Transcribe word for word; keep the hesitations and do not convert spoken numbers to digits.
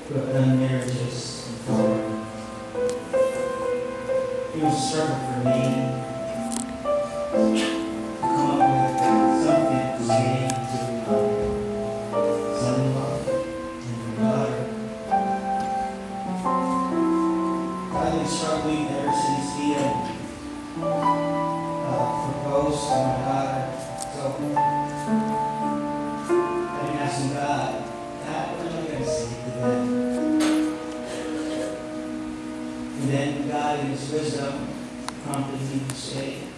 who have done marriages before. It was a struggle for me to come up with something to say to my son-in-law and my daughter. I've been struggling ever since he had uh, proposed to my daughter. So I've been asking God, God, what am I going to say to them? And then God, in His wisdom, prompted me to say,